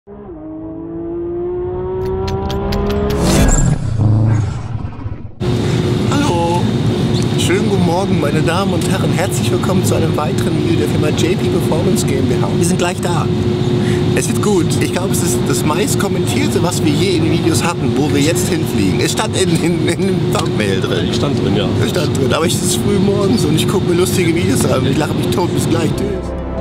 Hallo, schönen guten Morgen, meine Damen und Herren. Herzlich willkommen zu einem weiteren Video der Firma JP Performance GmbH. Wir sind gleich da. Es wird gut. Ich glaube, es ist das meist kommentierte, was wir je in Videos hatten, wo wir jetzt hinfliegen. Es stand in dem Thumbnail drin. Ich stand drin, ja. Es stand drin, aber es ist früh morgens und ich gucke mir lustige Videos an. Ich lache mich tot. Bis gleich. Tschüss.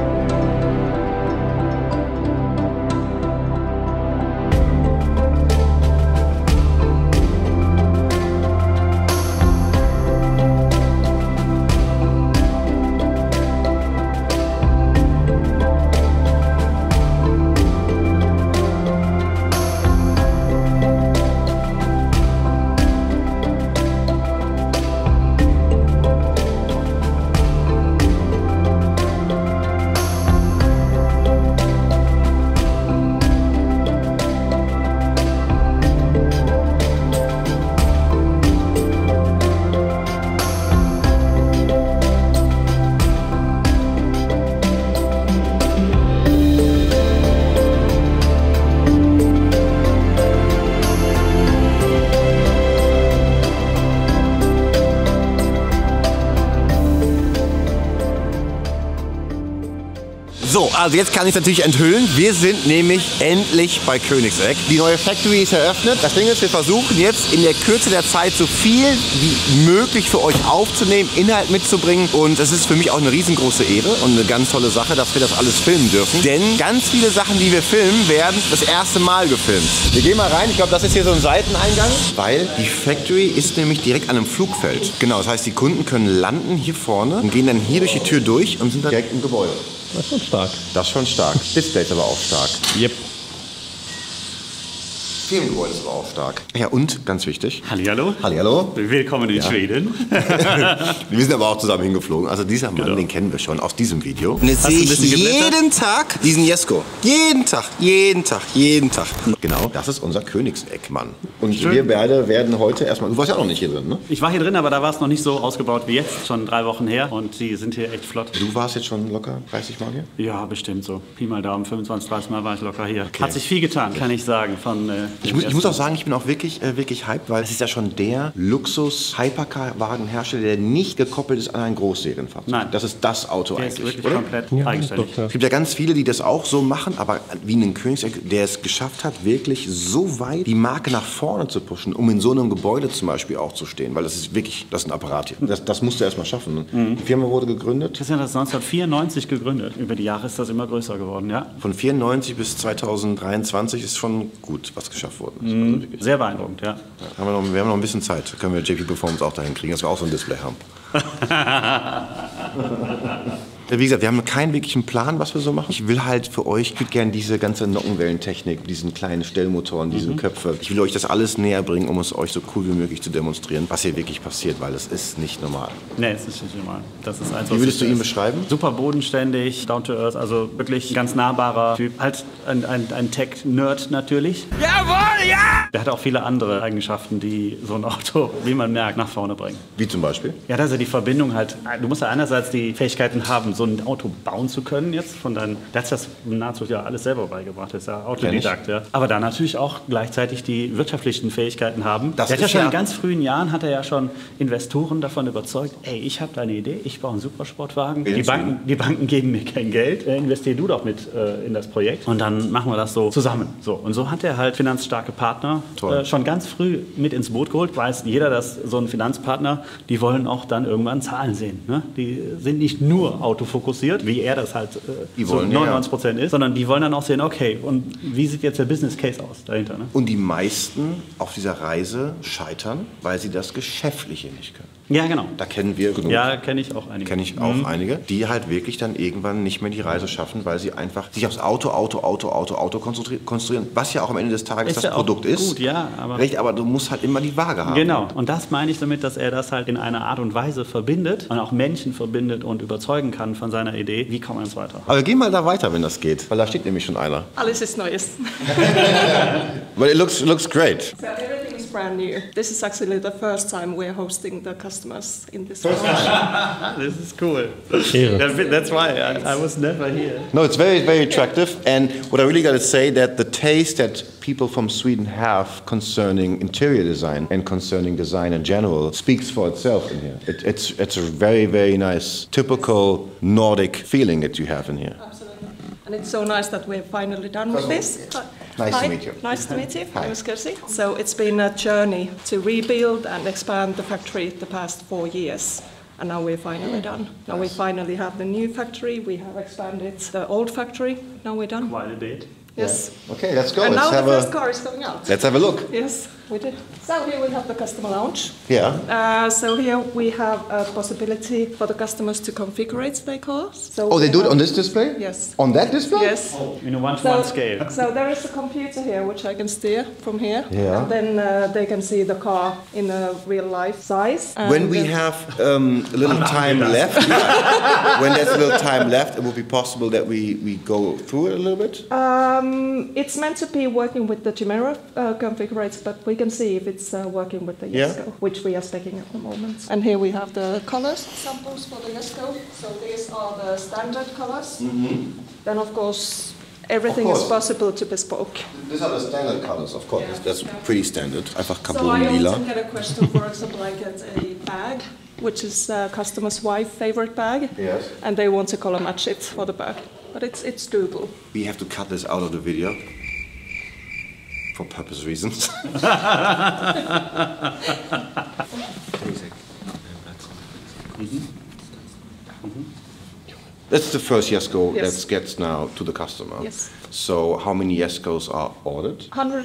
So, also jetzt kann ich es natürlich enthüllen. Wir sind nämlich endlich bei Königsegg. Die neue Factory ist eröffnet. Das Ding ist, wir versuchen jetzt in der Kürze der Zeit so viel wie möglich für euch aufzunehmen, Inhalt mitzubringen. Und es ist für mich auch eine riesengroße Ehre und eine ganz tolle Sache, dass wir das alles filmen dürfen. Denn ganz viele Sachen, die wir filmen, werden das erste Mal gefilmt. Wir gehen mal rein. Ich glaube, das ist hier so ein Seiteneingang. Weil die Factory ist nämlich direkt an einem Flugfeld. Genau, das heißt, die Kunden können landen hier vorne und gehen dann hier durch die Tür durch und sind dann direkt im Gebäude. Das ist schon stark. Das ist schon stark. Display ist aber auch stark. Yep. Firmengebäude ist aber auch stark. Ja, und, ganz wichtig. Hallihallo. Hallihallo. Willkommen in Schweden. Wir sind aber auch zusammen hingeflogen. Also dieser Mann, den kennen wir schon aus diesem Video. Und jetzt Hast sehe du ein ich bisschen geblättert? jeden Tag diesen Jesko. Jeden Tag, jeden Tag, jeden Tag. Genau, das ist unser Königsegg-Mann. Und Schön. wir beide werden heute erstmal... Du warst ja auch noch nicht hier drin, ne? Ich war hier drin, aber da war es noch nicht so ausgebaut wie jetzt. Schon 3 Wochen her und die sind hier echt flott. Du warst jetzt schon locker 30 Mal hier? Ja, bestimmt so. Pi mal Daumen, 25, 30 Mal war ich locker hier. Hat sich viel getan, kann ich sagen. Ich muss auch sagen, ich bin auch wirklich hyped, weil es ist ja schon der Luxus-Hypercar-Wagenhersteller, der nicht gekoppelt ist an ein Großserienfahrzeug. Nein. Das ist das Auto Der eigentlich, ist wirklich oder? komplett Ja, eigenständig. doch, ja. Es gibt ja ganz viele, die das auch so machen, aber wie ein Königsegg, der es geschafft hat, wirklich so weit die Marke nach vorne zu pushen, um in so einem Gebäude zum Beispiel auch zu stehen, weil das ist wirklich, das ist ein Apparat hier. Das musst du erst mal schaffen. Ne? Die Firma wurde gegründet. Das ist 1994 gegründet. Über die Jahre ist das immer größer geworden, ja. Von 94 bis 2023 ist schon gut, was geschafft worden ist. Also wirklich. Sehr beeindruckend, ja. Wir haben noch ein bisschen Zeit. Können wir JP Performance auch dahin kriegen, dass wir auch so ein Display haben. Wie gesagt, wir haben keinen wirklichen Plan, was wir so machen. Ich will halt für euch, ich würde gerne diese ganze Nockenwellentechnik, diesen kleinen Stellmotoren, diese Köpfe, ich will euch das alles näher bringen, um es euch so cool wie möglich zu demonstrieren, was hier wirklich passiert, weil es ist nicht normal. Nee, es ist nicht normal. Das ist eins, Wie würdest du ihn beschreiben? Super bodenständig, down to earth, also wirklich ein ganz nahbarer Typ. Halt ein Tech-Nerd natürlich. Jawohl, ja! Der hat auch viele andere Eigenschaften, die so ein Auto, wie man merkt, nach vorne bringen. Wie zum Beispiel? Ja, dass er die Verbindung halt, du musst ja einerseits die Fähigkeiten haben, so ein Auto bauen zu können jetzt von deinen, der hat das nahezu ja alles selber beigebracht, ist ja Autodidakt, ja. Aber dann natürlich auch gleichzeitig die wirtschaftlichen Fähigkeiten haben. Das Der hat ja ist schon ja- in ganz frühen Jahren, hat er ja schon Investoren davon überzeugt, ey, ich habe da eine Idee, ich baue einen Supersportwagen, die Banken geben mir kein Geld, investier du doch mit in das Projekt und dann machen wir das so zusammen. So, und so hat er halt finanzstarke Partner schon ganz früh mit ins Boot geholt. Weiß jeder, dass so ein Finanzpartner, die wollen auch dann irgendwann Zahlen sehen. Ne? Die sind nicht nur autofokussiert, wie er das halt Die so wollen, 99% ist, sondern die wollen dann auch sehen, okay, und wie sieht jetzt der Business Case aus dahinter? Ne? Und die meisten auf dieser Reise scheitern, weil sie das Geschäftliche nicht können. Ja, genau. Da kennen wir genug. Ja, kenne ich auch einige. Kenne ich auch einige, die halt wirklich dann irgendwann nicht mehr die Reise schaffen, weil sie einfach sich aufs Auto konzentrieren, was ja auch am Ende des Tages Ist das ja auch Produkt ist. gut, ja, aber- Recht, aber du musst halt immer die Waage haben. Genau, und das meine ich damit, dass er das halt in einer Art und Weise verbindet und auch Menschen verbindet und überzeugen kann von seiner Idee. Wie kommen wir jetzt weiter? Aber geh mal da weiter, wenn das geht, weil da steht nämlich schon einer. Alles ist Neues. But it looks great. So everything is brand new. This is actually the first time we're hosting the customers in this This is cool. That's why I was never here. No, it's very, very attractive. And what I really got to say that the taste that people from Sweden have concerning interior design and concerning design in general speaks for itself in here. It's a very, very nice, typical Nordic feeling that you have in here. Absolutely. And it's so nice that we're finally done with this. Nice Hi. to meet you. Nice to meet you. Hi. I'm Kirsi. So it's been a journey to rebuild and expand the factory the past 4 years. And now we're finally done. Now we finally have the new factory. We have expanded the old factory. Now we're done. Quite a bit. Yes. Yeah. Okay, let's go. And let's now have the first car is coming out. Let's have a look. Yes, we did. So here we have the customer lounge. Yeah. So here we have a possibility for the customers to configure their cars. So Oh, they do it on this display? Yes. On that display? Yes. In a one-to-one scale. So there is a computer here which I can steer from here. Yeah. And then they can see the car in a real life size. When we have a little time left, when there's a little time left, it will be possible that we go through it a little bit? It's meant to be working with the Chimera configurator, but we can see if it's working with the Jesko, which we are speccing at the moment. And here we have the colors samples for the Jesko. So these are the standard colors. Then of course everything is possible to bespoke. These are the standard colors, of course. That's pretty standard. Einfach So Carbon I lila. often get a question, for example, I get a bag, which is a customer's wife favorite bag. Yes. And they want to color match it for the bag. But it's doable. We have to cut this out of the video for purpose reasons. That's the first Jesko that gets now to the customer. Yes. So how many Jeskos are ordered?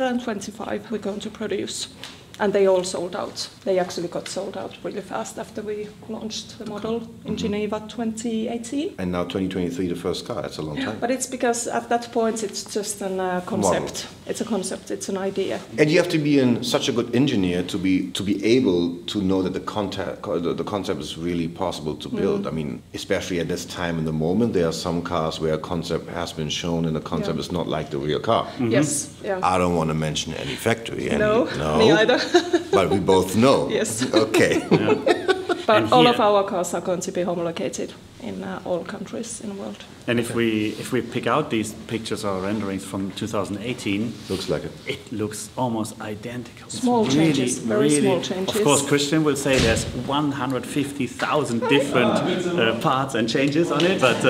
125 we're going to produce. And they all sold out. They actually got sold out really fast after we launched the model in Geneva 2018. And now 2023, the first car. That's a long time. But it's because at that point it's just a concept. It's a concept. It's an idea. And you have to be such a good engineer to be able to know that the concept is really possible to build. I mean, especially at this time in the moment, there are some cars where a concept has been shown and the concept is not like the real car. Yes. Yeah. I don't want to mention any factory. No, me either. But we both know. Yes. Okay. But all of our cars are going to be homologated in all countries in the world. And if we pick out these pictures or renderings from 2018, Looks like it. It looks almost identical. Small changes, very small changes. Of course, Christian will say there's 150,000 different parts and changes on it, but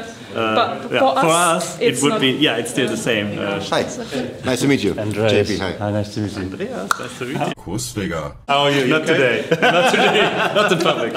but for us it would not, be it's still the same. Hi. Nice to meet you. Andreas. JP, hi. Hi, nice to meet you. Andreas, nice to meet you. Kursfigure. How are you? Not today. Not today. Not in public.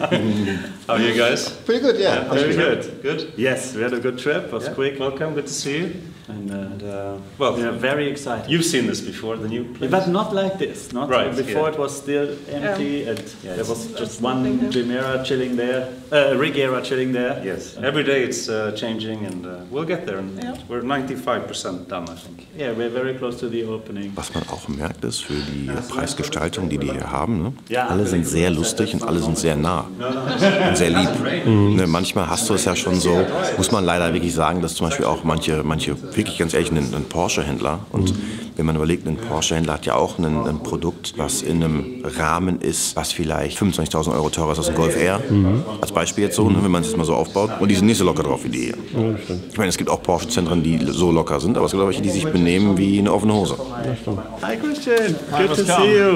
How are you guys? Pretty good, yeah. Very good. Good. Yes, we had a good trip. It was quick. Welcome. Good to see you. And well, we are very excited. You've seen this before, the new place? But not like this. Not Right, before it was still empty and there was just one Chimera chilling there, Regera chilling there. Yes. Every day it's changing, and we'll get there. And we're 95% done, I think. Yeah, we're very close to the opening. Was man auch merkt, ist für die Preisgestaltung, die hier haben, ne? Ja. Alle sind sehr lustig und alle sind sehr nah und sehr lieb. Ne, manchmal hast du es ja schon so, muss man leider wirklich sagen, dass zum Beispiel auch manche wirklich ganz ehrlich, ein Porsche-Händler, und wenn man überlegt, ein Porsche-Händler hat ja auch ein Produkt, was in einem Rahmen ist, was vielleicht 25.000 € teurer ist als ein Golf R, als Beispiel jetzt so, ne, wenn man es jetzt mal so aufbaut, und die sind nicht so locker drauf wie die hier. Ich meine, es gibt auch Porsche-Zentren, die so locker sind, aber es gibt auch welche, die sich benehmen wie eine offene Hose. Hi Christian, good to see you.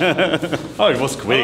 Oh, it was quick.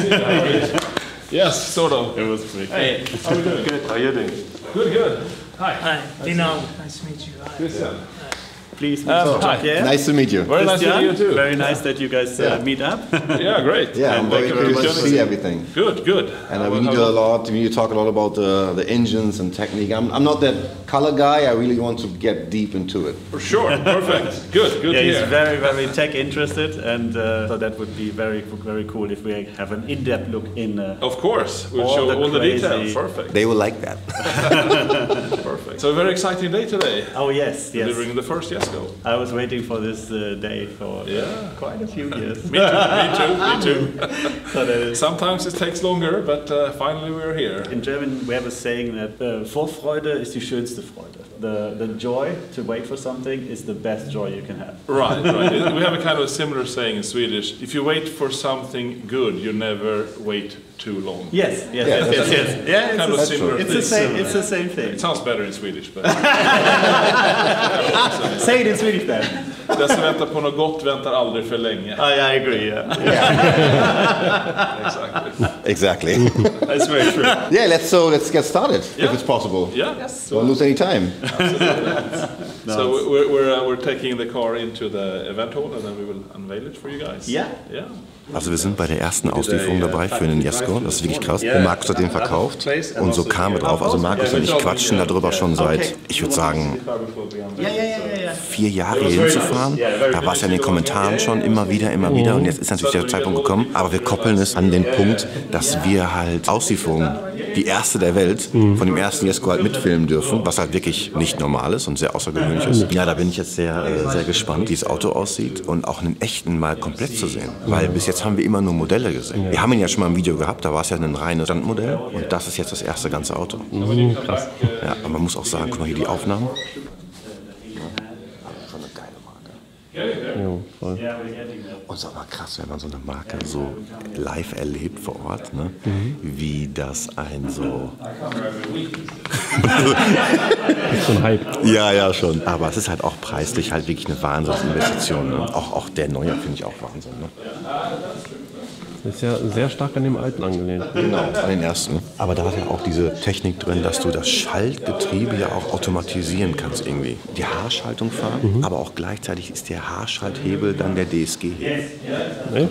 Yes, sort of. It was quick. Hey, how are we doing? Good. How are you doing? Good, good. Hi. Hi, Dino. Nice to meet you. Christian. Please, Hi. yeah. Nice to meet you. Very nice to meet you too. Very nice that you guys meet up. Yeah, great. Yeah, I'm very curious to Christian. see everything. Good, good. And we need a lot. We need to talk a lot about the engines and technique. I'm not that color guy. I really want to get deep into it. For sure. Perfect. Good, good Yeah, to he's hear. very, very tech interested, and so that would be very, very cool if we have an in-depth look in. Of course. We'll all show the all the crazy- details. Perfect. They will like that. Perfect. So a very exciting day today. Oh yes, Delivering the first Jesko. I was waiting for this day for quite a few years. Me too. Sometimes it takes longer, but finally we're here. In German we have a saying that Vorfreude ist die schönste Freude. The joy to wait for something is the best joy you can have. Right. We have a kind of a similar saying in Swedish. If you wait for something good, you never wait too long. Yes. Yeah, Kind of similar it's the same thing. It sounds better in Swedish, but... Say it in Swedish then. Den som väntar på något gott väntar aldrig för länge. I agree, Exactly. That's very true. Yeah, let's get started if it's possible. Yeah. Don't lose any time. So we're taking the car into the event hall and then we will unveil it for you guys. Yeah. Also wir sind bei der ersten Auslieferung dabei für den Jesko, das ist wirklich krass. Und Markus hat den verkauft und so kamen wir drauf. Also Markus und ich quatschen darüber schon seit, ich würde sagen, 4 Jahre hier hinzufahren. Da war es ja in den Kommentaren schon immer wieder und jetzt ist natürlich der Zeitpunkt gekommen. Aber wir koppeln es an den Punkt, dass wir halt Auslieferungen, die erste der Welt, von dem ersten Jesko halt mitfilmen dürfen, was halt wirklich nicht normal ist und sehr außergewöhnlich ist. Ja, da bin ich jetzt sehr gespannt, wie das Auto aussieht und auch einen echten mal komplett zu sehen. Weil bis jetzt haben wir immer nur Modelle gesehen. Wir haben ihn ja schon mal im Video gehabt, da war es ja ein reines Standmodell und das ist jetzt das erste ganze Auto. Krass. Ja, aber man muss auch sagen, guck mal hier die Aufnahmen. Schon eine geile Marke. Jo, voll. Und es ist auch mal krass, wenn man so eine Marke so live erlebt vor Ort, ne? Wie das ein so... Ist so ein Hype. Ja, schon. Aber es ist halt auch preislich halt wirklich eine Wahnsinnsinvestition. Ne? Auch der Neue finde ich auch Wahnsinn. Ne? Ist ja sehr stark an dem alten angelehnt. Genau, an den ersten. Aber da hat ja auch diese Technik drin, dass du das Schaltgetriebe ja auch automatisieren kannst irgendwie. Die Haarschaltung fahren, aber auch gleichzeitig ist der Haarschalthebel dann der DSG-Hebel. Nee?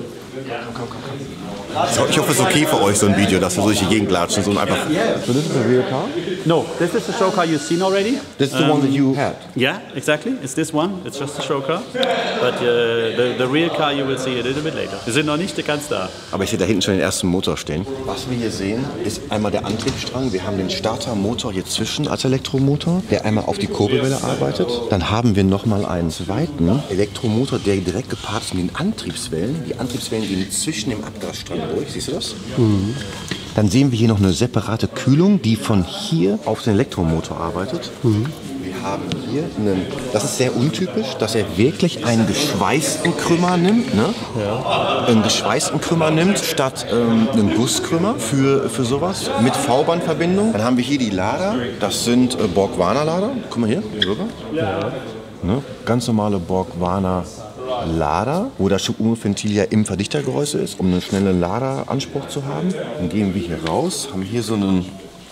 So, ich hoffe, es ist okay für euch, so ein Video, dass wir so durch die Gegend latschen und einfach... So this is a real car? No, this is the show car you've seen already. This is the one that you had? Yeah, exactly. It's this one. It's just a show car. But the real car you will see a little bit later. Wir sind noch nicht ganz da. Aber ich sehe da hinten schon den ersten Motor stehen. Was wir hier sehen, ist einmal der Antriebsstrang. Wir haben den Startermotor hier zwischen als Elektromotor, der einmal auf die Kurbelwelle arbeitet. Dann haben wir nochmal einen zweiten Elektromotor, der direkt gepaart ist mit den Antriebswellen. Die Antriebswellen gehen zwischen dem Abgasstrang durch. Siehst du das? Dann sehen wir hier noch eine separate Kühlung, die von hier auf den Elektromotor arbeitet. Wir haben hier einen, das ist sehr untypisch, dass er wirklich einen geschweißten Krümmer nimmt, ne? Einen geschweißten Krümmer nimmt, statt einen Gusskrümmer für sowas, mit V-Band-Verbindung. Dann haben wir hier die Lader, das sind Borg-Warner-Lader. Guck mal hier rüber. Ne? Ganz normale Borg-Warner Lader, wo das Schubumventil ja im Verdichtergehäuse ist, um einen schnellen Laderanspruch zu haben. Dann gehen wir hier raus, haben hier so einen,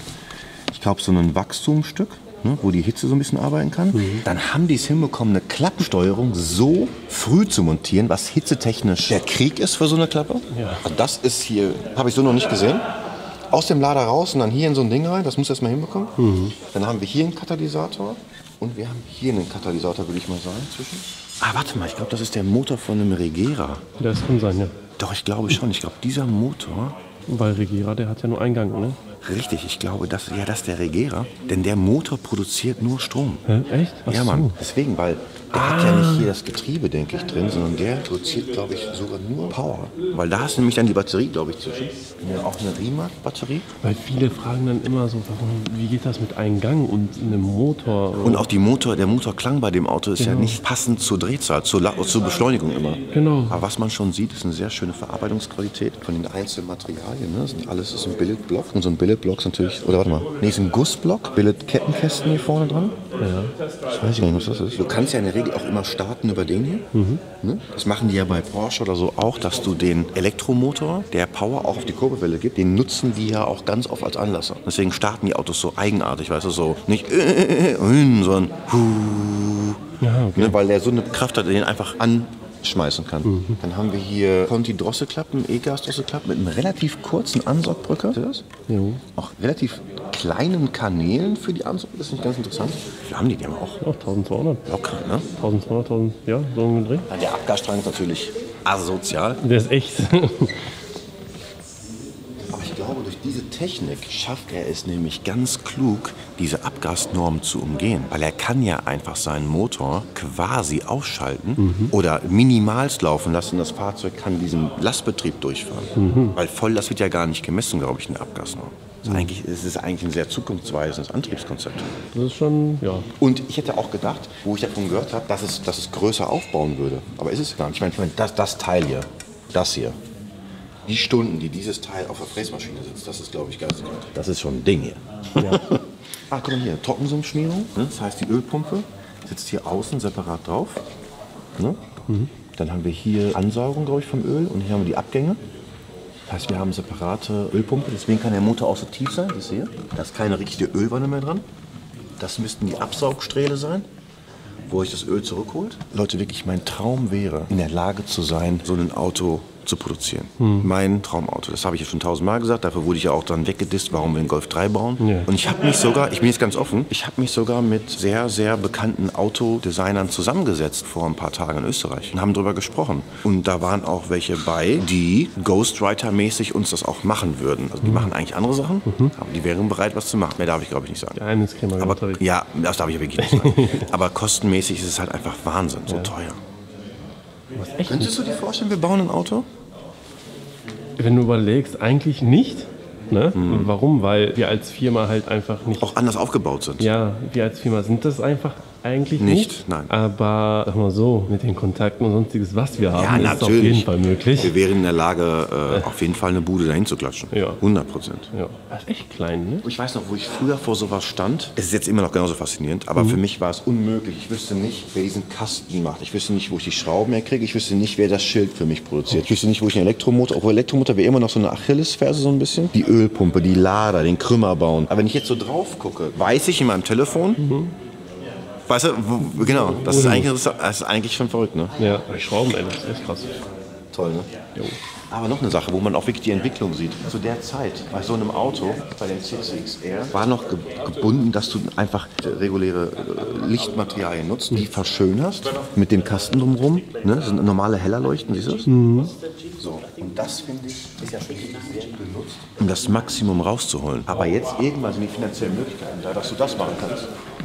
ich glaube so ein Wachstumsstück, ne, wo die Hitze so ein bisschen arbeiten kann. Dann haben die es hinbekommen, eine Klappensteuerung so früh zu montieren, was hitzetechnisch der Krieg ist für so eine Klappe. Also das ist hier, habe ich so noch nicht gesehen. Aus dem Lader raus und dann hier in so ein Ding rein, das muss erst mal hinbekommen. Dann haben wir hier einen Katalysator und wir haben hier einen Katalysator, würde ich mal sagen, zwischen. Ah, warte mal, ich glaube, das ist der Motor von einem Regera. Das kann sein, ja. Doch, ich glaube schon. Ich glaube, dieser Motor... Weil Regera, der hat ja nur einen Gang, ne? Richtig, ich glaube, das ist der Regera. Denn der Motor produziert nur Strom. Hä? Echt? Ach ja, so. Mann. Deswegen, weil der hat ja nicht hier das Getriebe, denke ich, drin, sondern der produziert, glaube ich, sogar nur Power. Weil da ist nämlich dann die Batterie, glaube ich, zwischen. Ja, auch eine Rimac-Batterie. Weil viele fragen dann immer so, wie geht das mit einem Gang und einem Motor? Und auch der Motorklang bei dem Auto ist ja nicht passend zur Drehzahl, zur Beschleunigung immer. Genau. Aber was man schon sieht, ist eine sehr schöne Verarbeitungsqualität von den einzelnen Materialien. Ne? Alles ist ein Billetblock. Und so ein Billetblock ist natürlich, oder warte mal, ist ein Gussblock, Billet-Kettenkästen hier vorne dran. Ja. Ich weiß gar nicht, was das ist. Du kannst ja in der Regel auch immer starten über den hier. Ne? Das machen die ja bei Porsche oder so auch, dass du den Elektromotor, der Power auch auf die Kurbelwelle gibt, den nutzen die ja auch ganz oft als Anlasser. Deswegen starten die Autos so eigenartig, weißt du, so nicht sondern Ja, okay. Ne? Weil der so eine Kraft hat, den einfach anschmeißen kann. Dann haben wir hier Conti-Drosselklappen, E-Gas-Drosselklappen mit einem relativ kurzen Ansaugbrücker. Seht ihr das? Jo. Auch relativ kleinen Kanälen für die Ansaugung. Das ist nicht ganz interessant. Wie haben die denn auch? Ja, 1200. Locker, ne? 1200, 1000, ja, so ein Dreh. Ja, der Abgasstrang ist natürlich asozial. Der ist echt. Aber ich glaube, durch diese Technik schafft er es nämlich ganz klug, diese Abgasnorm zu umgehen. Weil er kann ja einfach seinen Motor quasi ausschalten oder minimalst laufen lassen. Das Fahrzeug kann diesen Lastbetrieb durchfahren. Weil Volllast wird ja gar nicht gemessen, glaube ich, in der Abgasnorm. Es ist eigentlich ein sehr zukunftsweisendes Antriebskonzept. Das ist schon, ja. Und ich hätte auch gedacht, wo ich davon gehört habe, dass es größer aufbauen würde. Aber ist es gar nicht. Ich meine, das Teil hier, das hier, die Stunden, die dieses Teil auf der Fräsmaschine sitzt, das ist, glaube ich, geisteskrank. Das ist schon ein Ding hier. Ja. Guck mal hier, Trockensumpfschmierung. Ne? Das heißt, die Ölpumpe sitzt hier außen separat drauf. Ne? Dann haben wir hier Ansaugung, glaube ich, vom Öl. Und hier haben wir die Abgänge. Das heißt, wir haben separate Ölpumpe. Deswegen kann der Motor auch so tief sein. Das hier. Da ist keine richtige Ölwanne mehr dran. Das müssten die Absaugsträhle sein, wo ich das Öl zurückholt. Leute, wirklich, mein Traum wäre, in der Lage zu sein, so ein Auto zu produzieren. Mein Traumauto. Das habe ich ja schon 1000-mal gesagt. Dafür wurde ich ja auch dann weggedisst, warum wir den Golf 3 bauen. Ja. Und ich habe mich sogar, ich bin jetzt ganz offen, ich habe mich sogar mit sehr, sehr bekannten Autodesignern zusammengesetzt vor ein paar Tagen in Österreich und haben darüber gesprochen. Und da waren auch welche bei, die Ghostwriter-mäßig uns das auch machen würden. Also die machen eigentlich andere Sachen, aber die wären bereit, was zu machen. Mehr darf ich, glaube ich, nicht sagen. Geheimniskrämer. Aber ja, das darf ich ja wirklich nicht sagen. Aber kostenmäßig ist es halt einfach Wahnsinn, so teuer. Könntest du dir vorstellen, wir bauen ein Auto? Wenn du überlegst, eigentlich nicht. Ne? Warum? Weil wir als Firma halt einfach nicht... Auch anders aufgebaut sind. Ja, wir als Firma sind das einfach eigentlich nicht. Nein. Aber sag mal so, mit den Kontakten und sonstiges, was wir haben, ist es auf jeden Fall möglich. Wir wären in der Lage, auf jeden Fall eine Bude dahin zu klatschen. Ja. 100%. Ja. Das ist echt klein, ne? Ich weiß noch, wo ich früher vor sowas stand. Es ist jetzt immer noch genauso faszinierend, aber für mich war es unmöglich. Ich wüsste nicht, wer diesen Kasten macht. Ich wüsste nicht, wo ich die Schrauben herkriege. Ich wüsste nicht, wer das Schild für mich produziert. Ich wüsste nicht, wo ich einen Elektromotor... Obwohl Elektromotor wäre immer noch so eine Achillesferse so ein bisschen. Die Ölpumpe, die Lader, den Krümmer bauen. Aber wenn ich jetzt so drauf gucke, weiß ich in meinem Telefon... Weißt du, genau, das ist eigentlich schon verrückt, ne? Ja, die Schrauben, ey, das ist echt krass. Toll, ne? Jo. Aber noch eine Sache, wo man auch wirklich die Entwicklung sieht. Zu der Zeit, bei so einem Auto, bei dem CCXR, war noch gebunden, dass du einfach reguläre Lichtmaterialien nutzt, die verschönerst mit dem Kasten drumherum. Ne? Das sind normale Hellerleuchten, siehst du das? So, und das, finde ich, ist ja schon sehr genutzt, um das Maximum rauszuholen. Aber jetzt irgendwann sind die finanziellen Möglichkeiten da, dass du das machen kannst.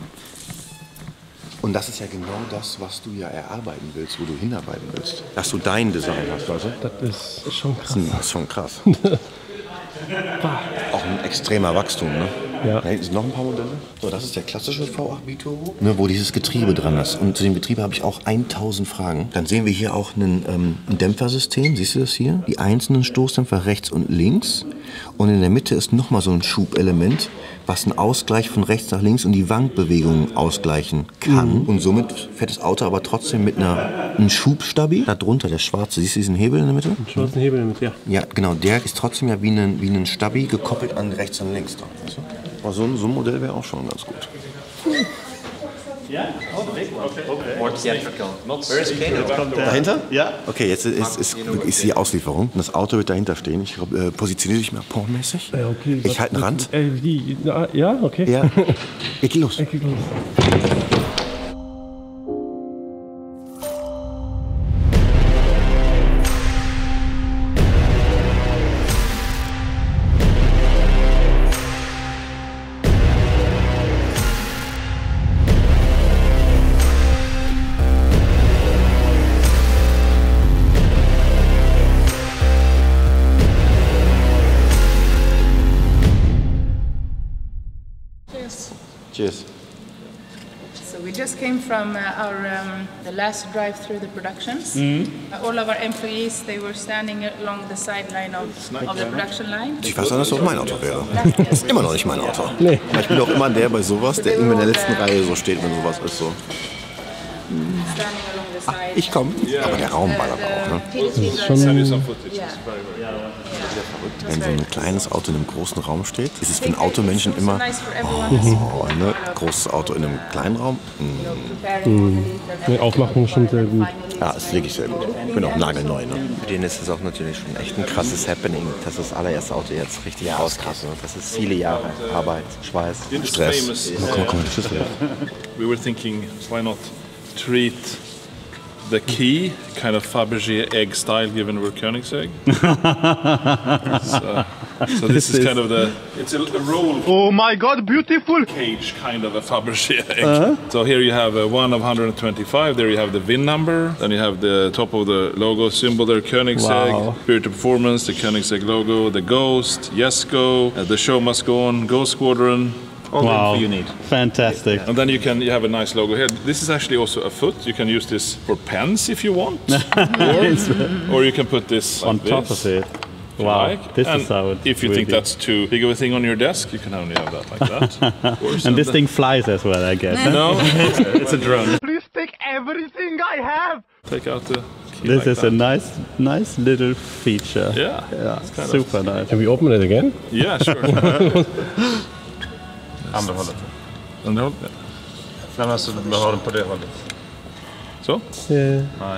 Und das ist ja genau das, was du ja erarbeiten willst, wo du hinarbeiten willst. Dass du dein Design hast, weißt du? Das ist schon krass. Das ist schon krass. Auch ein extremer Wachstum, ne? Ja. Da hinten sind noch ein paar Modelle. So, das ist der klassische V8 Biturbo, ne, wo dieses Getriebe dran ist. Und zu dem Getriebe habe ich auch 1000 Fragen. Dann sehen wir hier auch ein Dämpfersystem. Siehst du das hier? Die einzelnen Stoßdämpfer rechts und links. Und in der Mitte ist nochmal so ein Schubelement, was einen Ausgleich von rechts nach links und die Wankbewegungen ausgleichen kann. Und somit fährt das Auto aber trotzdem mit einem Schubstabi. Da drunter der schwarze, siehst du diesen Hebel in der Mitte? Den schwarzen Hebel in der Mitte, ja. Ja, genau. Der ist trotzdem ja wie ein Stabi gekoppelt an rechts und links. Da, weißt du? Aber so ein Modell wäre auch schon ganz gut. Yeah? Oh, the big one. Okay. More theatrical. Where is Kano? Dahinter? Ja. Okay, jetzt ist die Auslieferung. Das Auto wird dahinter stehen. Ich positioniere dich mal pornmäßig. Ja, okay. Ich halte einen Rand. Ja, okay. Ja. Geht los. Geht los. Cheers. So we just came from the last drive through the productions. All of our employees, they were standing along the sideline of the production line. Ich weiß auch, dass das mein Auto wäre. Das ist immer noch nicht mein Auto. Nee. Ich bin auch immer der bei sowas, der immer in der letzten Reihe so steht, wenn sowas ist. So. Ach, ich komme. Aber der Raum ballert auch, ne? Das ist schon... Wenn so ein kleines Auto in einem großen Raum steht, ist es für einen Automenschen immer ne? Großes Auto in einem kleinen Raum. Die Aufmachung ist schon sehr gut. Ja, ist wirklich sehr gut. Ich bin auch nagelneu. Ne? Für den ist es auch natürlich schon echt ein krasses Happening, dass das allererste Auto jetzt richtig rausgeht. Das ist viele Jahre Arbeit, Schweiß, Stress. We were thinking, why not treat the key, kind of Fabergé egg style, given we're Koenigsegg. So this is kind of it's a roll. Oh my God, beautiful! Cage, kind of a Fabergé egg. So here you have a 1 of 125. There you have the VIN number. Then you have the top of the logo symbol there, Koenigsegg. Wow. Spirit of Performance, the Koenigsegg logo, the Ghost, Yes Go, the Show Must Go On, Go Squadron. All the info you need. Fantastic. And then you have a nice logo here. This is actually also a foot. You can use this for pens if you want. or you can put this On like top this, of it. if you Wow, like. this And is how it if you will think be. that's too big of a thing on your desk, you can only have that like that. Of course. And this thing flies as well, I guess. No, it's a drone. Please take everything I have! Take out the key This like is that. a nice little feature. Yeah. Yeah, It's kind super nice. Can we open it again? Yeah, sure. Andra hållet. No. Nej, men alltså, du har den på det hållet. Så. Yeah. Nej.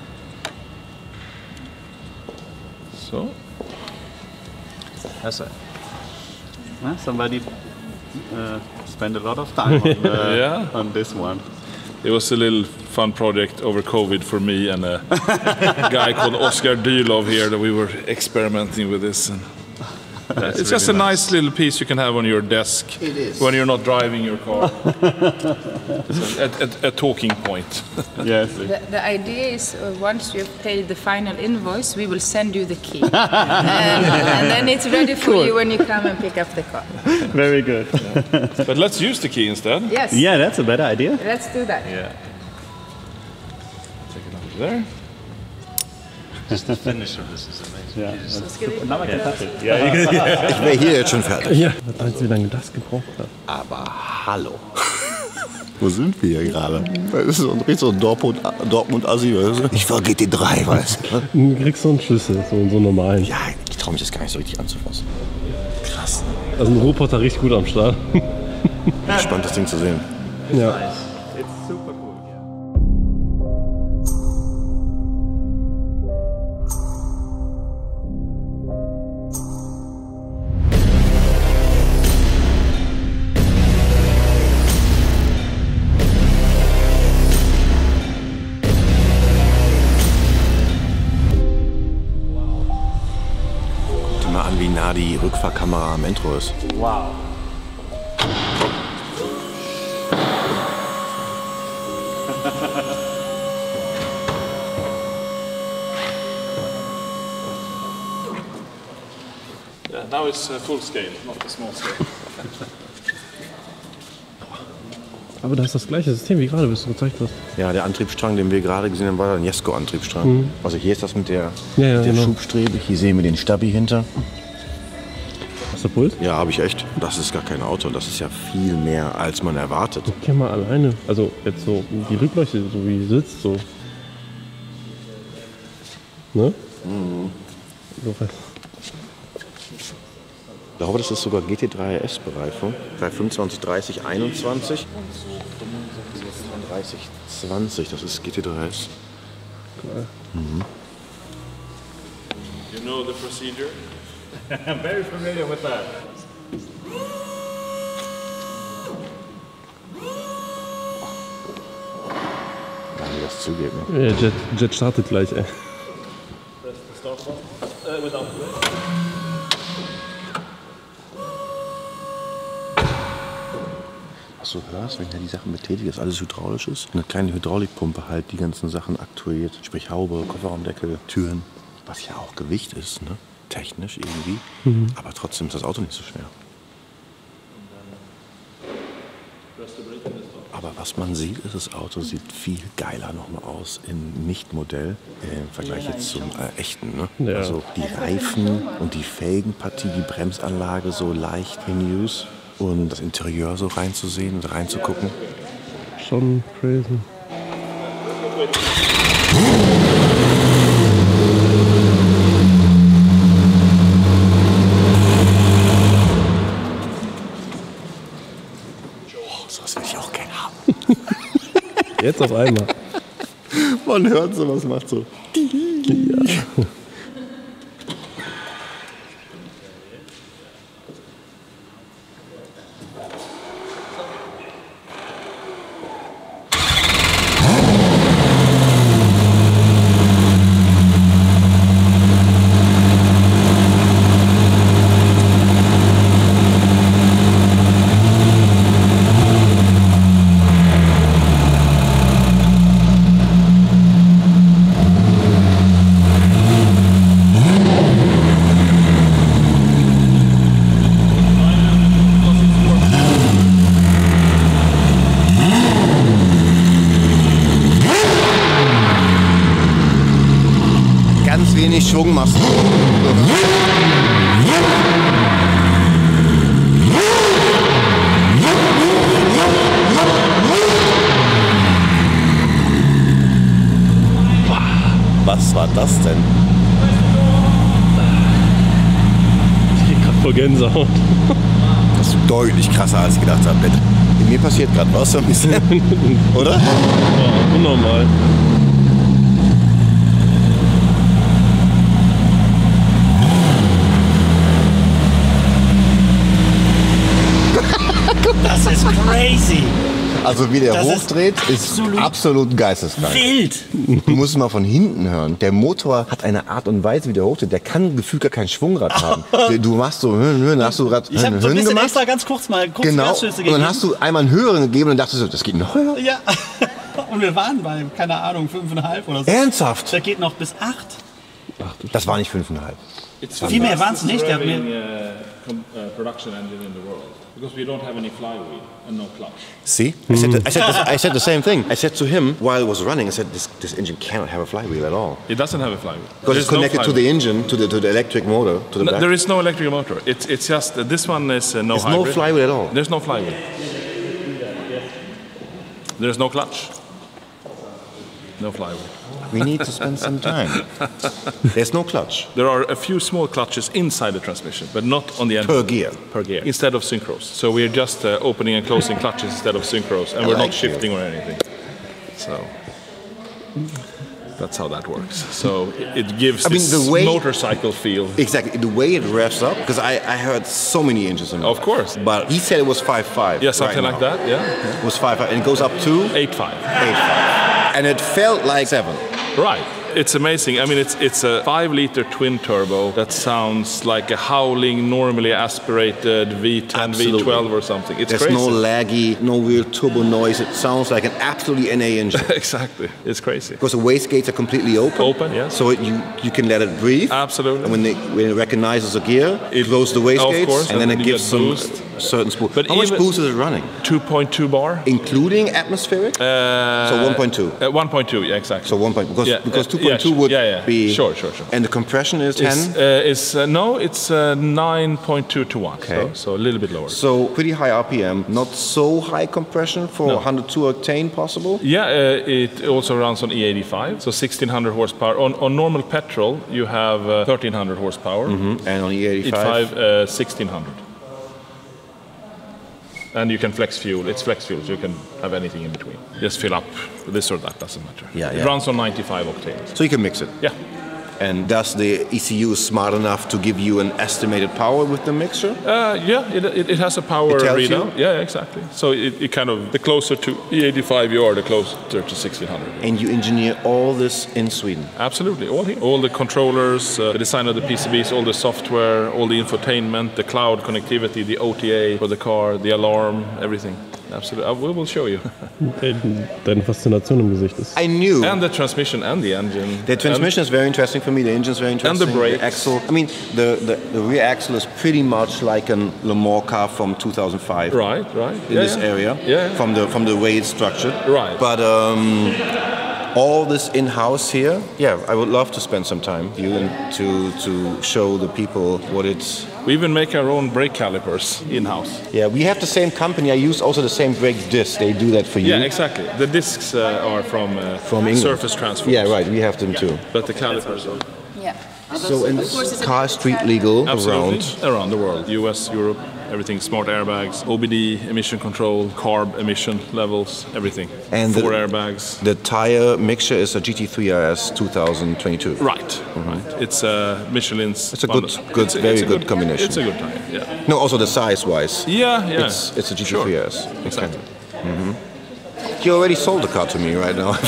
Så. Här ser jag. Somebody spend a lot of time on, Yeah. on this one. It was a little fun project over COVID for me and a guy called Oscar Dylov here that we were experimenting with this. And it's just a nice little piece you can have on your desk when you're not driving your car. It's a talking point. Yes. The idea is once you have paid the final invoice, we will send you the key. and then it's ready for you when you come and pick up the car. Very good. But let's use the key instead. Yes, Yeah, that's a better idea. let's do that. Yeah. Take it over there. Just the finish of this is amazing. Yeah. Now I can touch it. Yeah, you can. Ich wäre hier jetzt schon fertig. Ja. Was meinst du, wie lange das gebraucht hat? Aber hallo. Wo sind wir hier gerade? Das ist so ein Dortmund-Assi. Weißt du? Ich war GT3, weißt du? Du kriegst so einen Schlüssel, so einen normalen. Ja, ich traue mich das gar nicht so richtig anzufassen. Krass. Also ein Roboter richtig gut am Start. Spannend, das Ding zu sehen. Ja. It's super cool. Guck dir mal an, wie nah die Rückfahrkamera am Intro ist. Wow. Yeah, now it's full scale, not a small scale. Aber das ist das gleiche System wie gerade, was du gezeigt hast. Ja, der Antriebsstrang, den wir gerade gesehen haben, war ein Jesko-Antriebsstrang. Also hier ist das mit der, Ja, mit der genau. Schubstrebe. Hier sehen wir den Stabi hinter. Hast du Puls? Ja, habe ich echt. Das ist gar kein Auto. Das ist ja viel mehr, als man erwartet. Guck hier mal alleine. Also jetzt so die Rückleuchte, so wie sie sitzt, so. Ne? So fest. Ich glaube, das ist sogar GT3 RS-Bereifung. 325, 30, 21. 30, 20, das ist GT3 S. You know the procedure? I'm very familiar with that. Ja, wie das zugeht. Ne? Ja, Jet startet gleich, ey. Was du hörst, wenn er die Sachen betätigt, dass alles hydraulisch ist. Eine kleine Hydraulikpumpe halt die ganzen Sachen aktuiert. Sprich Haube, Kofferraumdeckel, Türen. Was ja auch Gewicht ist, ne? Technisch irgendwie. Aber trotzdem ist das Auto nicht so schwer. Aber was man sieht, ist, das Auto sieht viel geiler nochmal aus im Nicht-Modell im Vergleich jetzt zum echten. Ne? Ja. Also die Reifen und die Felgenpartie, die Bremsanlage so leicht in Use und das Interieur so reinzusehen und reinzugucken. Schon crazy. Sowas will ich auch gerne haben. Jetzt auf einmal. Man hört sowas, macht so. Ja. ganz wenig Schwung machst. Was war das denn? Ich krieg grad voll Gänsehaut. Das ist deutlich krasser, als ich gedacht habe. Mir passiert gerade was so ein bisschen. Oder? Ja, unnormal. Das ist crazy. Also wie der hochdreht, ist absolut geisteskrank. Wild. Du musst es mal von hinten hören. Der Motor hat eine Art und Weise, wie der hochdreht. Der kann gefühlt gar kein Schwungrad haben. Du machst so, hast du gerade Ich habe so ein bisschen extra ganz kurz genau. Querschüsse gegeben. Und dann hast du einmal einen höheren gegeben und dachtest so, das geht noch höher? Ja. Und wir waren bei, keine Ahnung, 5,5 oder so. Ernsthaft? Der geht noch bis 8. Das war nicht 5,5. Viel mehr waren es nicht. Der hat mir production engine in the world because we don't have any flywheel and no clutch. See, I said the same thing. I said to him while it was running, I said this engine cannot have a flywheel at all. It doesn't have a flywheel Because it's connected to the engine, to the electric motor, to the back. There is no electric motor. It's just this one is no There's hybrid. no flywheel at all. There's no flywheel. There's no clutch. No flywheel. We need to spend some time. There's no clutch. There are a few small clutches inside the transmission, but not on the engine. Per gear. Instead of synchros. So we're just opening and closing clutches instead of synchros, and we're not shifting or anything. So that's how that works. So it gives this motorcycle feel. Exactly, the way it revs up, because I heard so many engines in it. Of course. But he said it was 5.5. Yeah, something like that, yeah. It was 5.5, and it goes up to? 8.5. 8.5. And it felt like 7. Right. It's amazing. I mean, it's a 5-liter twin turbo that sounds like a howling, normally aspirated V10, Absolutely. V12 or something. It's There's crazy. no laggy, no real turbo noise. It sounds like an absolutely NA engine. Exactly. It's crazy. Because the wastegates are completely open. Open, yes. So you can let it breathe. Absolutely. And when it recognizes a gear, it closes the wastegates. Of course, and then it you gives get some boost. certain spool. But how much even- boost is it running? 2.2 bar. Including atmospheric? So 1.2. 1.2, yeah, exactly. So 1.2. Because 2.2 would be... Sure. And the compression is 10? It's 9.2 to 1. Okay. So a little bit lower. So pretty high RPM, not so high compression for 102 octane possible? Yeah, it also runs on E85, so 1600 horsepower. On normal petrol, you have 1300 horsepower. And on E85? E85, 1600. And you can flex fuel. It's flex fuel, so you can have anything in between. Just fill up this or that, doesn't matter. Yeah. It runs on 95 octanes. So you can mix it? Yeah. And does the ECU smart enough to give you an estimated power with the mixture? Yeah, it has a power It tells readout. you? Yeah, exactly. So it kind of, the closer to E85 you are, the closer to 1600. And you engineer all this in Sweden? Absolutely, all here. All the controllers, the design of the PCBs, all the software, all the infotainment, the cloud connectivity, the OTA for the car, the alarm, everything. Absolutely, we will show you. Deine Faszination im Gesicht ist. I knew. And the transmission and the engine. The transmission is very interesting for me. The engine is very interesting. And the brakes. The axle. I mean, the rear axle is pretty much like an Le Mans car from 2005. Right. In this area. Yeah. From the way it's structured. Right. But all this in-house here, yeah, I would love to spend some time with you and to show the people what it's. We even make our own brake calipers in-house. Yeah, we have the same company. I use also the same brake discs. They do that for you. Yeah, exactly. The discs are from England. Surface Transforms. Yeah, right. We have them too. But the calipers are... Yeah. So, and this car is street legal around the world. US, Europe, everything. Smart airbags, OBD, emission control, carb emission levels, everything. And 4 airbags. The tire mixture is a GT3 RS 2022. Right. It's Michelin's. It's a very good combination. It's a good tire. Yeah. No, also the size-wise. Yeah. It's a GT3 RS. Exactly. You already sold the car to me right now.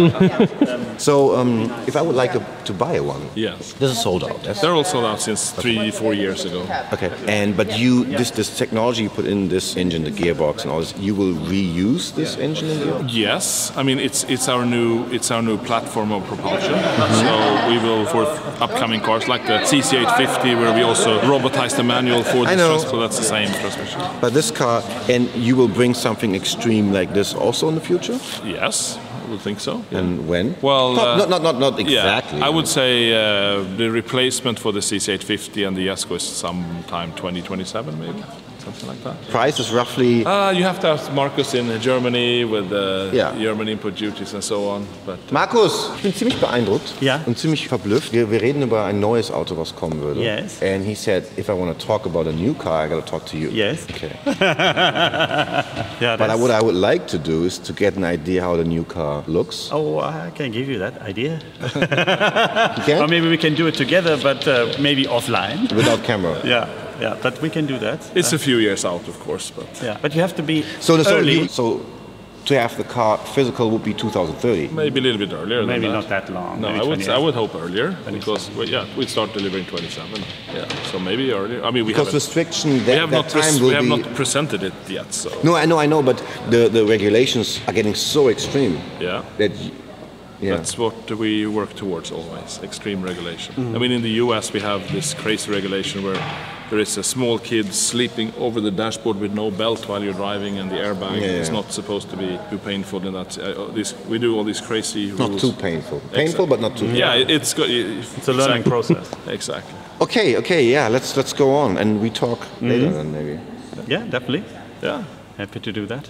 So, if I would like to buy one, yes, this is sold out. They're all sold out since 3-4 years ago. Okay, but this technology you put in this engine, the gearbox and all this, you will reuse this engine and gearbox? Yes, I mean it's our new platform of propulsion. So we will for upcoming cars like the CC850, where we also robotize the manual for this. So that's the same transmission. But this car, and you will bring something extreme like this also in the future? Yes. would think so. Yeah. And when? Well, not exactly. Yeah, I would say the replacement for the CC850 and the Jesko is sometime 2027 maybe. Something like that. Price is roughly... You have to ask Markus in Germany with German import duties and so on. But, Markus, ich bin ziemlich beeindruckt Ja. und ziemlich verblüfft. Wir reden über ein neues Auto, was kommen würde. Yes. And he said, if I want to talk about a new car, I got to talk to you. Yes. Okay. Yeah, But what I would like to do is to get an idea how the new car looks. Oh, I can give you that idea. You can? Or maybe we can do it together, but maybe offline. Without camera. Yeah, but we can do that. it's a few years out, of course. But But you have to be So early. so to have the car physical would be 2030. maybe a little bit earlier. Maybe than not that long. No, maybe I 20 years. would hope earlier because we'd start delivering 27. Yeah, so maybe earlier. I mean, Because restriction that time we will have be... not presented it yet. So No, I know, but the regulations are getting so extreme yeah. that... Yeah. That's what we work towards always, extreme regulation. I mean, in the US we have this crazy regulation where there is a small kid sleeping over the dashboard with no belt while you're driving, and the airbag is not supposed to be too painful. And that we do all these crazy rules. Not too painful. Painful, but not too painful. Yeah, it's a learning process. Exactly. Okay, yeah, let's go on, and we talk later then maybe. Yeah, definitely. Yeah. Happy to do that.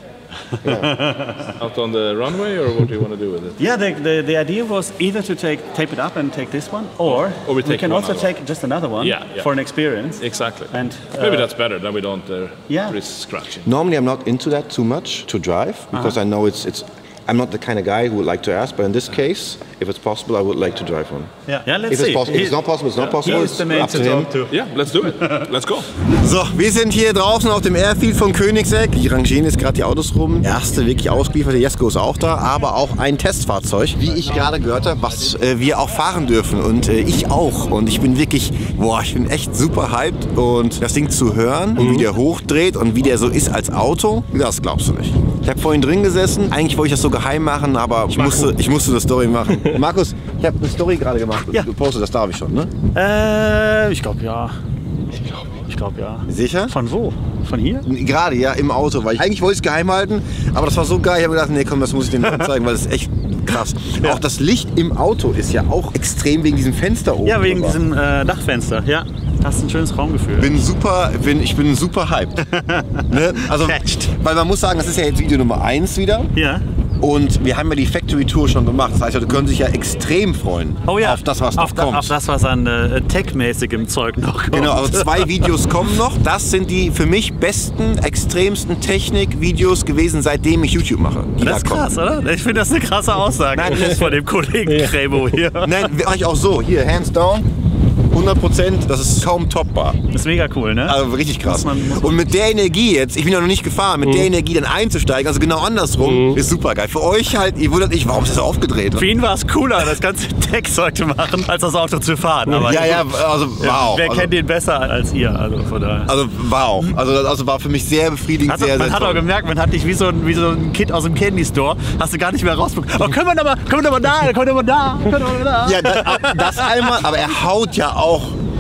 Out on the runway, or what do you want to do with it? Yeah, the idea was either to tape it up and take this one, or we can also another take just another one for an experience. Exactly. And maybe that's better. Then we don't risk scratching. Normally, I'm not into that too much to drive because I know it's. I'm not the kind of guy who would like to ask, but in this case, if it's possible, I would like to drive one. Yeah, let's if see. It's possible. If it's not possible, it's not possible. He's the man up to to him. talk to. Yeah, let's do it. Let's go. So, wir sind hier draußen auf dem Airfield von Koenigsegg. Die rangieren jetzt gerade die Autos rum. Erste wirklich ausgelieferte Jesko ist auch da, aber auch ein Testfahrzeug, wie ich gerade gehört habe, was wir auch fahren dürfen. Und ich auch. Und ich bin wirklich, ich bin echt super hyped. Und das Ding zu hören und wie der hochdreht und wie der so ist als Auto, das glaubst du nicht. Ich habe vorhin drin gesessen. Eigentlich wollte ich das so geheim machen, aber ich musste eine Story machen. Markus, ich habe eine Story gerade gemacht. Ja. Du postest, das darf ich schon, ne? Ich glaube ja. Ich glaube ja. Sicher? Von wo? Von hier? Gerade, ja, im Auto. Weil eigentlich wollte ich es geheim halten, aber das war so geil. Ich habe gedacht, nee, komm, das muss ich denen zeigen, weil das ist echt krass. Ja. Auch das Licht im Auto ist ja auch extrem wegen diesem Fenster oben. Ja, wegen diesem Dachfenster, ja. Hast ein schönes Raumgefühl. Ich bin super hyped. Ne? Also, weil man muss sagen, das ist ja jetzt Video Nummer 1 wieder. Ja. Und wir haben ja die Factory Tour schon gemacht. Das heißt, Leute können sich ja extrem freuen auf das, was noch kommt. Auf das, was an tech-mäßigem Zeug noch kommt. Genau, also 2 Videos kommen noch. Das sind die für mich besten, extremsten Technik-Videos gewesen, seitdem ich YouTube mache. Das ist krass, oder? Ich finde das eine krasse Aussage. Nein, von dem Kollegen Krebo hier. Nein, mache ich auch so. Hier, hands down. 100%, das ist kaum toppbar. Das ist mega cool, ne? Also richtig krass. Und mit der Energie jetzt, ich bin ja noch nicht gefahren, mit der Energie dann einzusteigen, also genau andersrum, ist super geil. Für euch halt, ihr wundert euch, warum ist das aufgedreht? Für ihn war es cooler, das ganze Tech-Zeug zu machen, als das Auto zu fahren. Aber also war auch. Wer kennt den besser als ihr? Also von daher. Also war auch. Also war für mich sehr befriedigend, man hat auch gemerkt, man hat dich wie so ein Kind aus dem Candy Store, hast du gar nicht mehr rausbekommen. Oh, können wir noch mal da. Ja, das einmal, aber er haut ja auch.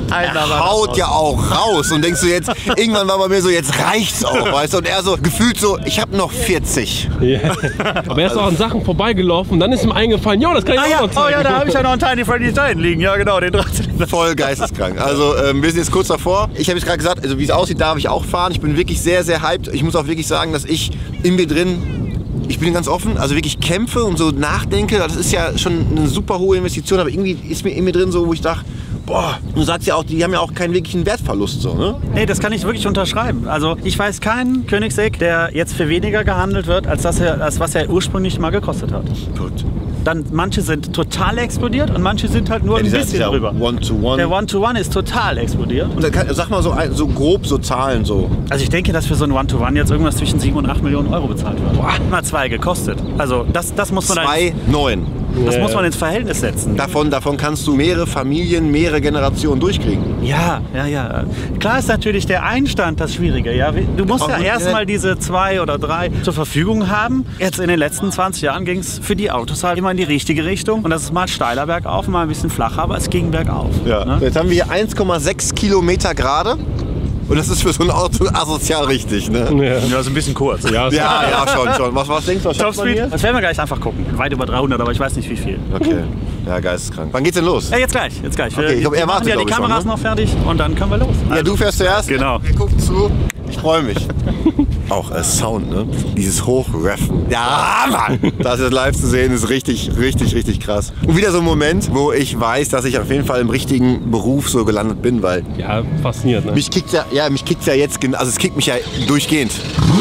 Raus und denkst du jetzt, irgendwann war bei mir so, jetzt reicht's auch, weißt du, und er so gefühlt so, ich habe noch 40. Yeah. Aber er ist auch an Sachen vorbeigelaufen und dann ist ihm eingefallen, das kann ich auch noch zeigen. Oh ja, da habe ich ja noch einen Tiny Freddy Stein liegen, ja genau, den 13. Voll geisteskrank. Also wir sind jetzt kurz davor. Ich habe jetzt gerade gesagt, also wie es aussieht, darf ich auch fahren. Ich bin wirklich sehr, sehr hyped. Ich muss auch wirklich sagen, dass ich in mir drin, ich bin ganz offen, also wirklich kämpfe und so nachdenke. Das ist ja schon eine super hohe Investition, aber irgendwie ist mir in mir drin so, wo ich dachte, du sagst ja auch, die haben ja auch keinen wirklichen Wertverlust, so, ne? Nee, das kann ich wirklich unterschreiben. Also ich weiß keinen Koenigsegg, der jetzt für weniger gehandelt wird, als was er ursprünglich mal gekostet hat. Gut. Dann manche sind total explodiert und manche sind halt nur ein bisschen drüber. One-to-One. Der One-to-One ist total explodiert. Und sag mal so grob so Zahlen so. Also ich denke, dass für so ein One-to-One jetzt irgendwas zwischen 7 und 8 Millionen Euro bezahlt wird. Mal 2 gekostet. Also das muss man 2,9. Das muss man ins Verhältnis setzen. Davon kannst du mehrere Familien, mehrere Generationen durchkriegen. Ja. Klar ist natürlich der Einstand das Schwierige. Ja? Du musst ja erstmal diese 2 oder 3 zur Verfügung haben. Jetzt in den letzten 20 Jahren ging es für die Autos halt immer in die richtige Richtung. Und das ist mal steiler bergauf, mal ein bisschen flacher, aber es ging bergauf. Ja. Ne? Jetzt haben wir hier 1,6 Kilometer gerade. Und das ist für so ein Auto asozial richtig, ne? Ja, so ein bisschen kurz. Ja, schon. Was denkst du, was schafft man hier? Das werden wir gleich einfach gucken. Weit über 300, aber ich weiß nicht wie viel. Okay. Ja, geisteskrank. Wann geht's denn los? Ja, jetzt gleich. Okay, ich glaub, er wir machen wartet, ja die glaub ich, schon, Kameras ne? noch fertig und dann können wir los. Ja, du fährst zuerst. Genau. Wir gucken zu. Ich freue mich. Auch Sound, ne? Dieses Hochreffen. Ja, Mann! Das jetzt live zu sehen, ist richtig krass. Und wieder so ein Moment, wo ich weiß, dass ich auf jeden Fall im richtigen Beruf so gelandet bin, weil Ja, fasziniert, ne? mich kickt's ja jetzt, also es kickt mich ja durchgehend.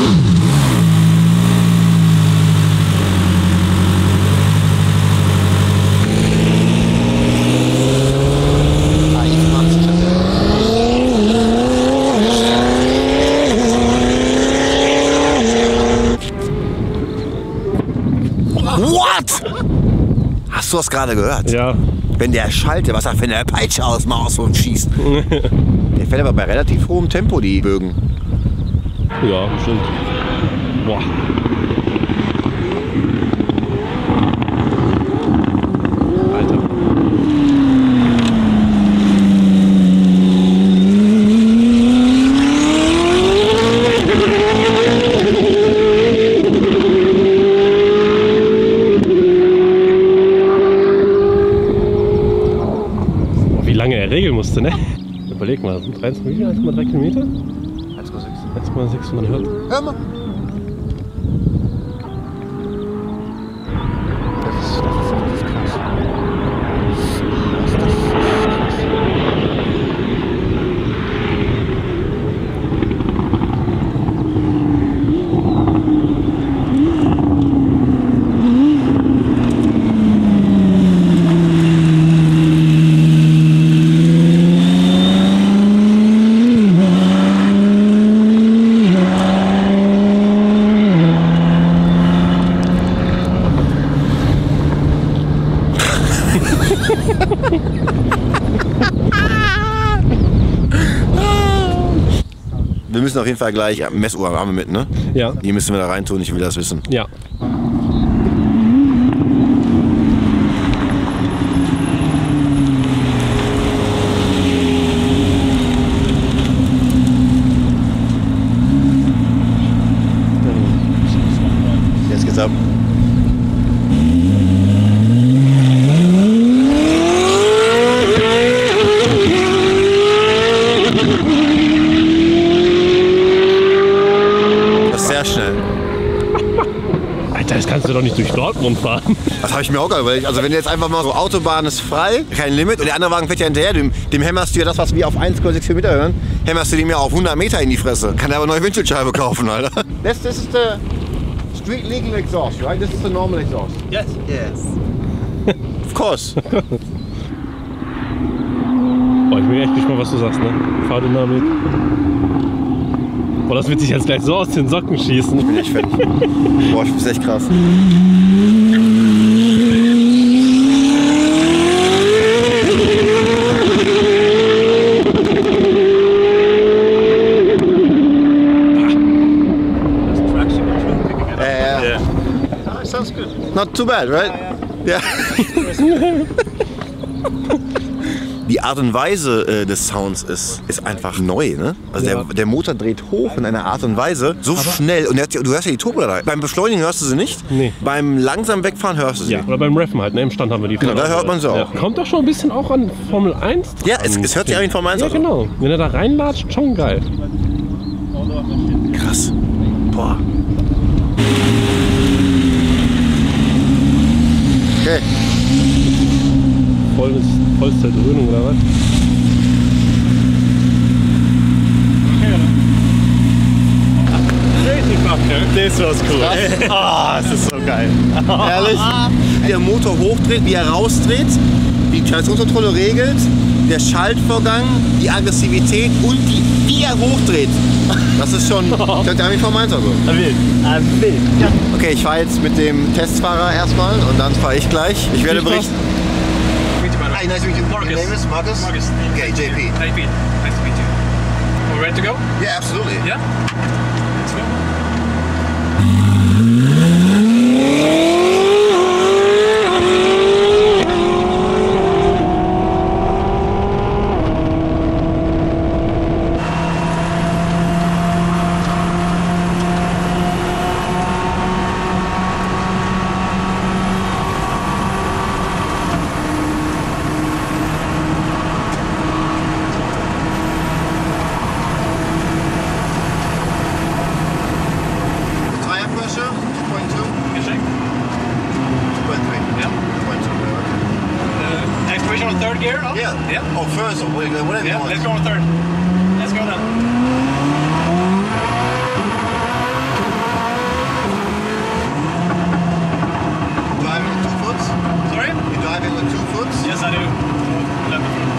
What? Hast du das gerade gehört? Ja. Wenn der schaltet, was er für eine Peitsche aus dem Maus und schießt. Der fährt aber bei relativ hohem Tempo, die Bögen. Ja, bestimmt. Boah. Alter. Wie lange er regeln musste, ne? Überleg mal, sind 1,3 Kilometer? 1,6, man hört. Hör mal. Das ist krass. Wir müssen auf jeden Fall gleich Messuhr haben wir mit, ne? Ja. Die müssen wir da reintun, ich will das wissen. Ja. Jetzt geht's ab. Das ist sehr schnell. Alter, das kannst du doch nicht durch Dortmund fahren. Das habe ich mir auch gerade überlegt. Also wenn du jetzt einfach mal so Autobahn ist frei, kein Limit und der andere Wagen fährt ja hinterher, dem hämmerst du ja das, was wir auf 1,6 Kilometer hören, hämmerst du dem ja auf 100 Meter in die Fresse. Kann der aber neue Windschutzscheibe kaufen, Alter. This is the street legal exhaust, right? This is the normal exhaust. Yes. Of course. Boah, ich bin echt gespannt, was du sagst, ne? Fahrdynamik. Boah, das wird sich jetzt gleich so aus den Socken schießen. Bin ich fertig. Boah, das ist echt krass. Sounds good. Not too bad, right? Ja. Die Art und Weise des Sounds ist einfach neu, ne? Also Ja. der Motor dreht hoch in einer Art und Weise, so schnell. Und du hörst ja die Turbo da. Beim Beschleunigen hörst du sie nicht. Nee. Beim langsam wegfahren hörst du sie. Ja, oder beim Reffen halt, ne? Im Stand haben wir die. Genau, da hört man sie auch. Kommt doch schon ein bisschen auch an Formel 1 dran. Ja, es hört sich an wie Formel 1 Ja, Auto. genau. Wenn er da reinlatscht, schon geil. Krass. Boah. Okay. Vollste Dröhnung oder was? Das war's cool. Das ist so geil. Ehrlich? Wie der Motor hochdreht, wie er rausdreht, die Traktionskontrolle regelt, der Schaltvorgang, die Aggressivität und wie er hochdreht. Das ist schon, das ist Formel 1 Auto. Wild. Ja. Okay, ich fahre jetzt mit dem Testfahrer erstmal und dann fahre ich gleich. Ich werde berichten. Hi, nice to meet you. Marcus. Your name is Marcus? Marcus. Okay, JP. JP. Nice to meet you. We're ready to go? Yeah, absolutely. Yeah? Let's go. on third gear? Oh? Yeah. Or first, or whatever you want. Let's go on third. Let's go then. Driving with 2 foot? Sorry? You driving with 2 foot? Yes, I do. Left foot.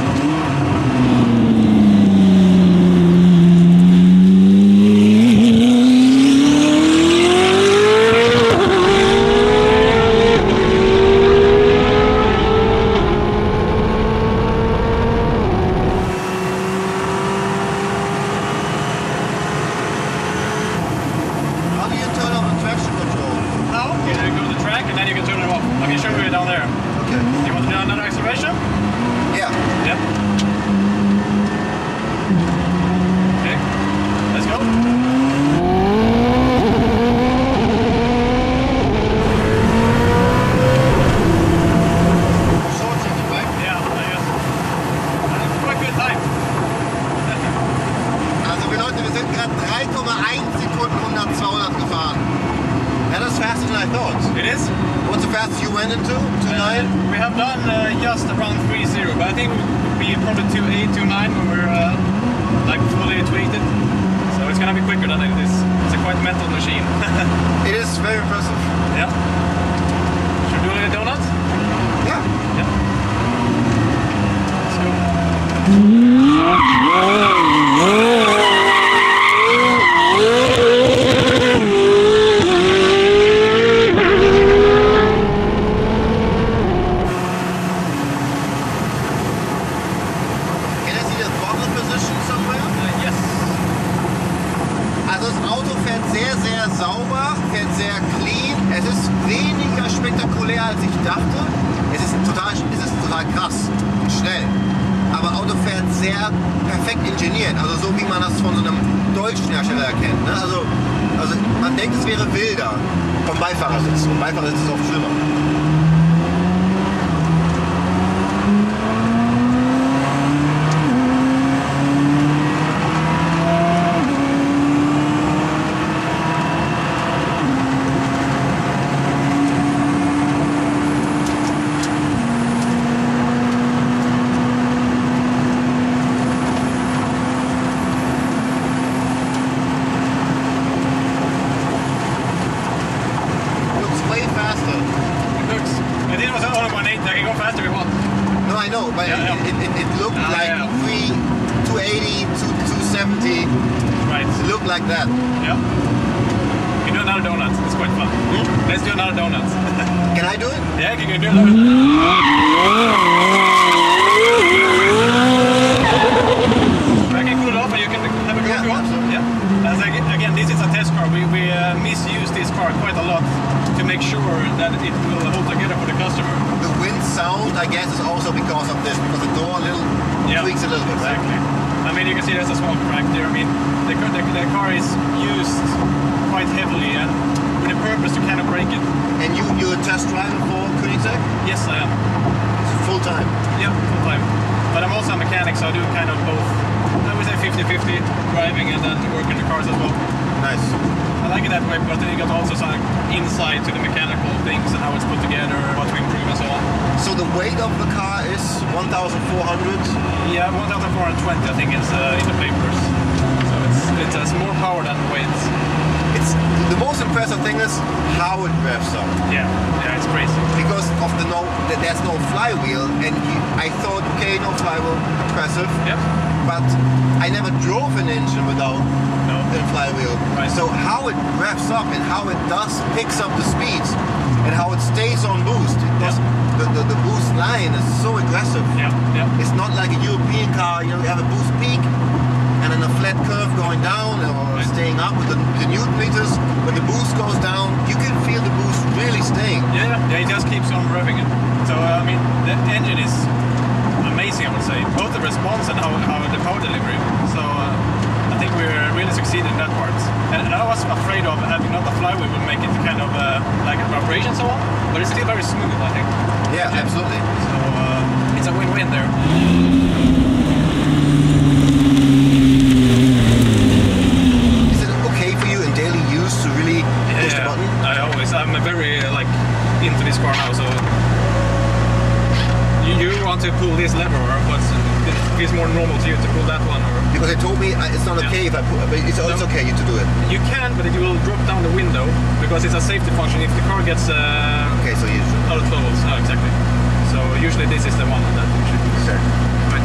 want to pull this lever, or what's feels more normal to you to pull that one? Or? Because they told me it's not okay if I put, but it's okay to do it. You can, but it will drop down the window because it's a safety function. If the car gets okay, so you should. Out of levels, exactly. So usually this is the one that you should use. Sure. Right.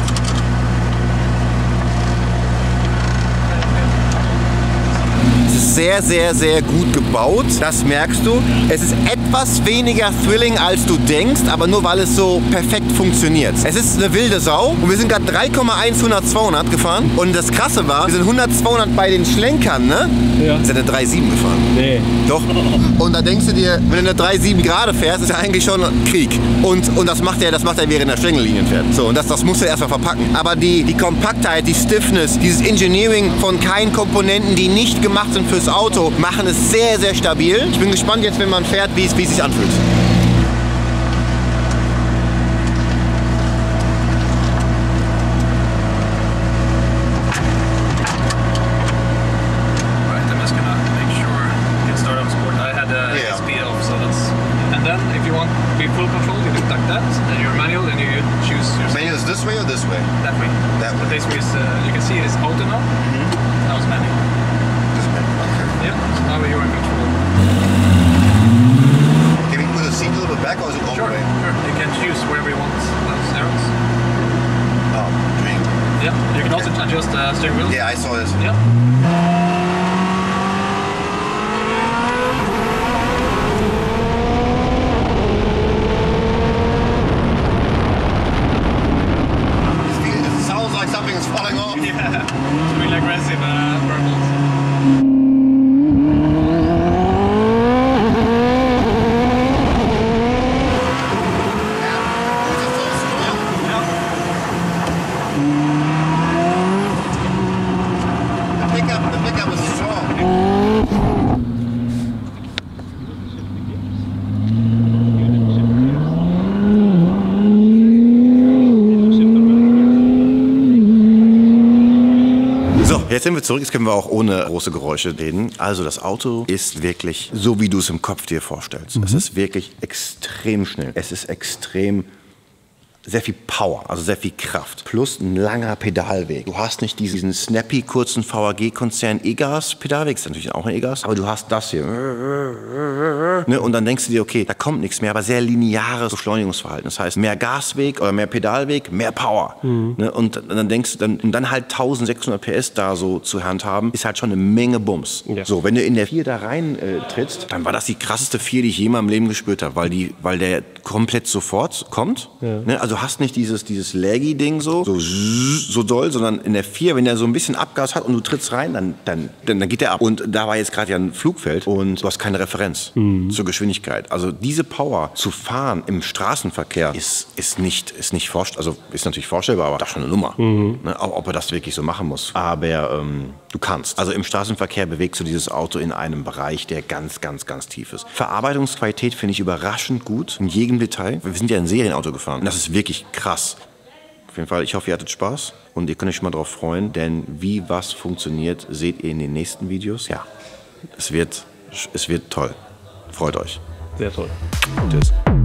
Es ist sehr, sehr, sehr gut gebaut. Das merkst du. Es ist etwas weniger thrilling, als du denkst, aber nur weil es so perfekt funktioniert. Es ist eine wilde Sau und wir sind gerade 3,1 100-200 gefahren. Und das Krasse war, wir sind 100-200 bei den Schlenkern, ne? Ja. Wir sind eine 3,7 gefahren. Nee. Doch. Und da denkst du dir, wenn du eine 3,7 gerade fährst, ist ja eigentlich schon Krieg. Und das macht er während der Stängellinien fährt. So, und das musst du erstmal verpacken. Aber die Kompaktheit, die Stiffness, dieses Engineering von keinen Komponenten, die nicht gemacht sind fürs Auto, machen es sehr, sehr stabil. Ich bin gespannt jetzt, wenn man fährt, wie es sich anfühlt. Yeah, I saw this. Yep. It sounds like something is falling off. Yeah, it's really aggressive purples. Jetzt sind wir zurück, jetzt können wir auch ohne große Geräusche reden. Also das Auto ist wirklich so, wie du es im Kopf dir vorstellst. Es ist wirklich extrem schnell. Es ist extrem sehr viel Power, also sehr viel Kraft. Plus ein langer Pedalweg. Du hast nicht diesen snappy, kurzen VAG-Konzern E-Gas-Pedalweg, ist natürlich auch ein E-Gas, aber du hast das hier. Ne? Und dann denkst du dir, okay, da kommt nichts mehr, aber sehr lineares Beschleunigungsverhalten. Das heißt, mehr Gasweg oder mehr Pedalweg, mehr Power. Ne? Und dann denkst du, dann halt 1600 PS da so zu handhaben, ist halt schon eine Menge Bums. Ja. So, wenn du in der 4 da rein trittst, dann war das die krasseste 4, die ich je in meinem Leben gespürt habe, weil der komplett sofort kommt. Ja. Ne? Also du hast nicht dieses Laggy-Ding so doll, sondern in der 4, wenn der so ein bisschen Abgas hat und du trittst rein, dann geht der ab. Und da war jetzt gerade ja ein Flugfeld und du hast keine Referenz zur Geschwindigkeit. Also diese Power zu fahren im Straßenverkehr ist nicht vorstellbar, also ist natürlich vorstellbar, aber das ist schon eine Nummer. Ne? Auch ob er das wirklich so machen muss. Aber du kannst. Also im Straßenverkehr bewegst du dieses Auto in einem Bereich, der ganz, ganz, ganz tief ist. Verarbeitungsqualität finde ich überraschend gut, in jedem Detail. Wir sind ja ein Serienauto gefahren und das ist wirklich krass. Auf jeden Fall, ich hoffe, ihr hattet Spaß und ihr könnt euch schon mal drauf freuen, denn wie was funktioniert, seht ihr in den nächsten Videos. Ja, es wird toll. Freut euch. Sehr toll. Tschüss.